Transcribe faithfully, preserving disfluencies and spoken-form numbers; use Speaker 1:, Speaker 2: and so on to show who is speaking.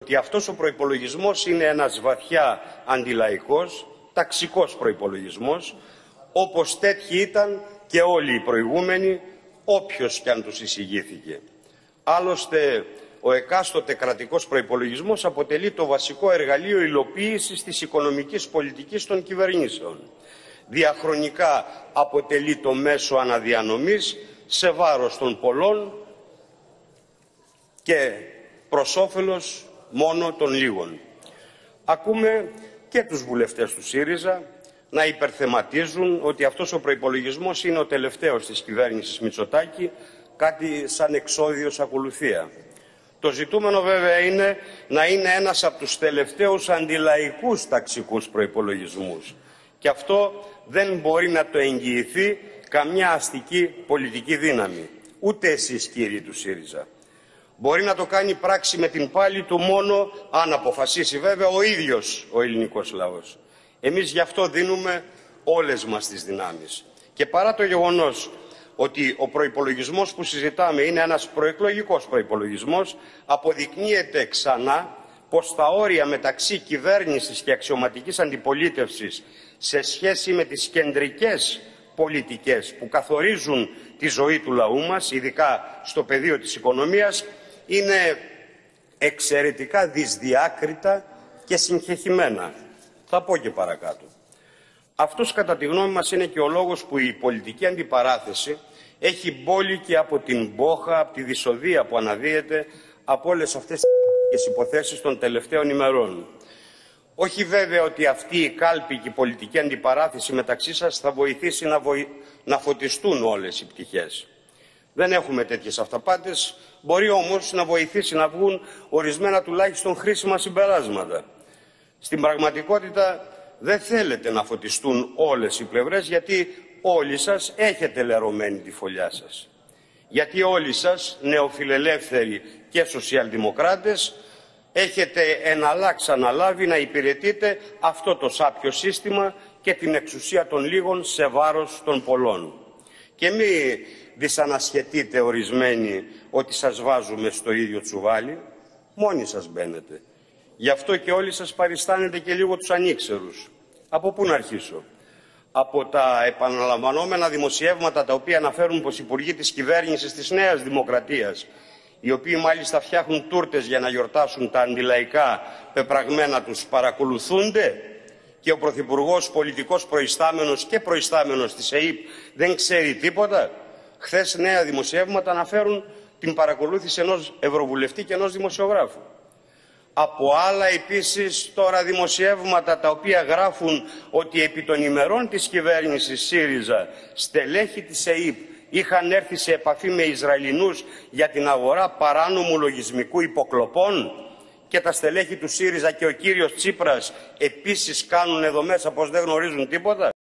Speaker 1: ότι αυτός ο προϋπολογισμός είναι ένας βαθιά αντιλαϊκός, ταξικός προϋπολογισμός, όπως τέτοιοι ήταν και όλοι οι προηγούμενοι, όποιος κι αν τους εισηγήθηκε. Άλλωστε, ο εκάστοτε κρατικός προϋπολογισμός αποτελεί το βασικό εργαλείο υλοποίησης της οικονομικής πολιτικής των κυβερνήσεων. Διαχρονικά αποτελεί το μέσο αναδιανομής σε βάρος των πολλών και προς όφελος μόνο των λίγων. Ακούμε και τους βουλευτές του ΣΥΡΙΖΑ να υπερθεματίζουν ότι αυτός ο προϋπολογισμός είναι ο τελευταίος της κυβέρνησης Μητσοτάκη, κάτι σαν εξώδιος ακολουθία. Το ζητούμενο βέβαια είναι να είναι ένας από τους τελευταίους αντιλαϊκούς ταξικούς προϋπολογισμούς. Και αυτό δεν μπορεί να το εγγυηθεί καμιά αστική πολιτική δύναμη. Ούτε εσείς, κύριοι του ΣΥΡΙΖΑ. Μπορεί να το κάνει πράξη με την πάλη του μόνο αν αποφασίσει βέβαια ο ίδιος ο ελληνικός λαός. Εμείς γι' αυτό δίνουμε όλες μας τις δυνάμεις. Και παρά το γεγονός ότι ο προϋπολογισμός που συζητάμε είναι ένας προεκλογικός προϋπολογισμός, αποδεικνύεται ξανά πως τα όρια μεταξύ κυβέρνησης και αξιωματικής αντιπολίτευσης σε σχέση με τις κεντρικές πολιτικές που καθορίζουν τη ζωή του λαού μας, ειδικά στο πεδίο της οικονομίας, είναι εξαιρετικά δυσδιάκριτα και συγχεχημένα. Θα πω και παρακάτω. Αυτός κατά τη γνώμη μας είναι και ο λόγος που η πολιτική αντιπαράθεση έχει μπόλικη από την μπόχα, από τη δυσοδεία που αναδύεται από όλες αυτές τις υποθέσεις των τελευταίων ημερών. Όχι βέβαια ότι αυτή η κάλπικη πολιτική αντιπαράθεση μεταξύ σας θα βοηθήσει να, βοη... να φωτιστούν όλες οι πτυχές. Δεν έχουμε τέτοιες αυταπάτες, μπορεί όμως να βοηθήσει να βγουν ορισμένα τουλάχιστον χρήσιμα συμπεράσματα. Στην πραγματικότητα δεν θέλετε να φωτιστούν όλες οι πλευρές, γιατί όλοι σας έχετε λερωμένη τη φωλιά σας. Γιατί όλοι σας, νεοφιλελεύθεροι και σοσιαλδημοκράτες, έχετε εναλλάξ αναλάβει να υπηρετείτε αυτό το σάπιο σύστημα και την εξουσία των λίγων σε βάρος των πολλών. Και μη δυσανασχετείτε ορισμένοι ότι σας βάζουμε στο ίδιο τσουβάλι, μόνοι σας μπαίνετε. Γι' αυτό και όλοι σας παριστάνετε και λίγο τους ανήξερους. Από πού να αρχίσω? Από τα επαναλαμβανόμενα δημοσιεύματα τα οποία αναφέρουν πως οι υπουργοί της κυβέρνησης της Νέας Δημοκρατίας, οι οποίοι μάλιστα φτιάχνουν τούρτες για να γιορτάσουν τα αντιλαϊκά πεπραγμένα τους, παρακολουθούνται, και ο Πρωθυπουργός, πολιτικός προϊστάμενος και προϊστάμενος της ΕΥΠ, δεν ξέρει τίποτα. Χθες νέα δημοσιεύματα αναφέρουν την παρακολούθηση ενός ευρωβουλευτή και ενός δημοσιογράφου. Από άλλα επίσης τώρα δημοσιεύματα τα οποία γράφουν ότι επί των ημερών της κυβέρνησης ΣΥΡΙΖΑ στελέχη της ΕΥΠ είχαν έρθει σε επαφή με Ισραηλινούς για την αγορά παράνομου λογισμικού υποκλοπών, και τα στελέχη του ΣΥΡΙΖΑ και ο κύριος Τσίπρας επίσης κάνουν εδώ μέσα πως δεν γνωρίζουν τίποτα.